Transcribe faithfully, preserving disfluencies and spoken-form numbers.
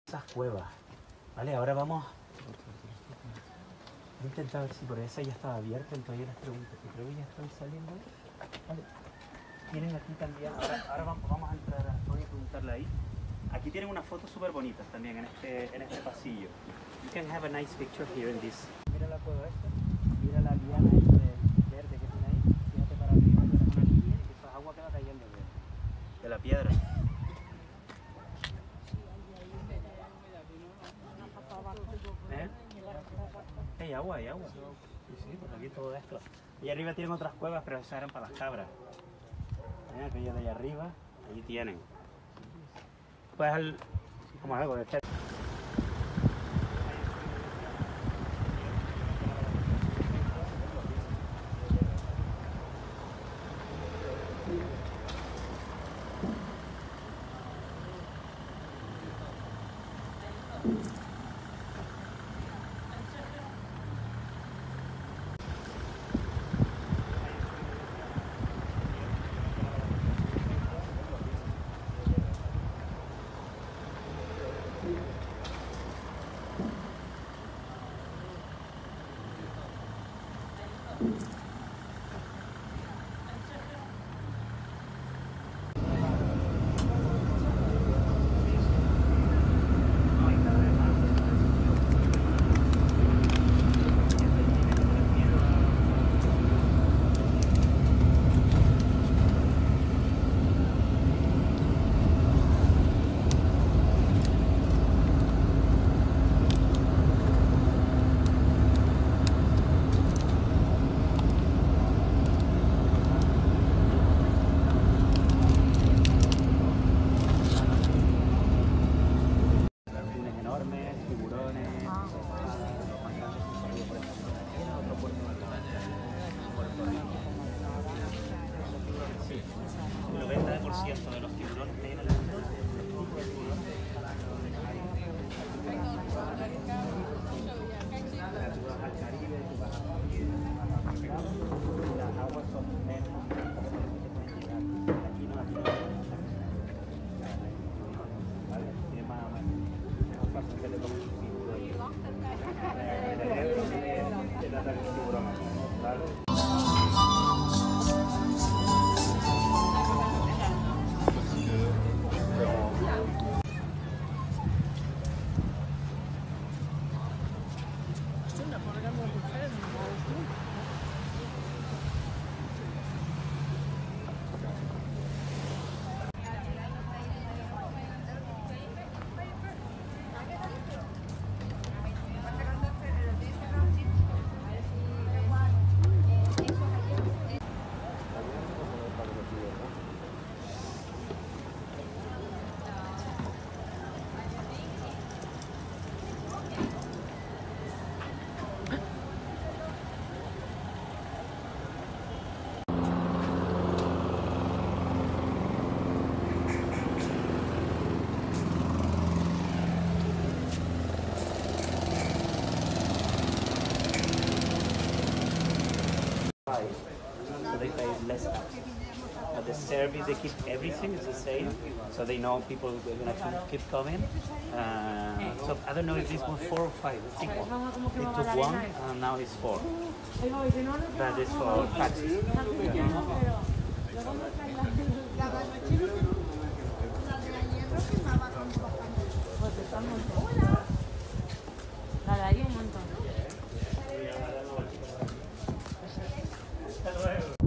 Esas cuevas, vale, ahora vamos. Voy a intentar ver si por esa ya estaba abierta, entonces yo les pregunto, que creo que ya están saliendo. Vale. Tienen aquí también, ahora, ahora vamos, vamos a entrar, a, voy a preguntarle ahí. Aquí tienen unas fotos súper bonitas también en este, en este pasillo. You can have a nice picture here in this. Mira la cueva esta, mira la liana esta de verde que tiene ahí, fíjate para arriba, y una línea y eso es agua que va cayendo de, de la piedra. ¿Eh? Hay agua, hay agua. Sí, sí, pues aquí todo esto. Y arriba tienen otras cuevas, pero esas eran para las cabras. ¿Eh? Aquella de allá arriba, allí tienen. Pues al, como algo de este. El noventa por ciento de los tiburones que hay en el mundo es este tipo de tiburón. Tú vas al Caribe, tú vas a África, y las aguas son menos que pueden llegar. Aquí no, aquí no. Vale, tiene más o menos. Es más fácil que le tomes un pico ahí. De tratar el tiburón aquí, ¿vale? So they pay less tax. At the service, they keep everything is the same, so they know people are going to keep coming. Uh, so I don't know if this was four or five. I think one. They took one, and now it's four. That is for taxes. La de ahí un montón. Hasta luego.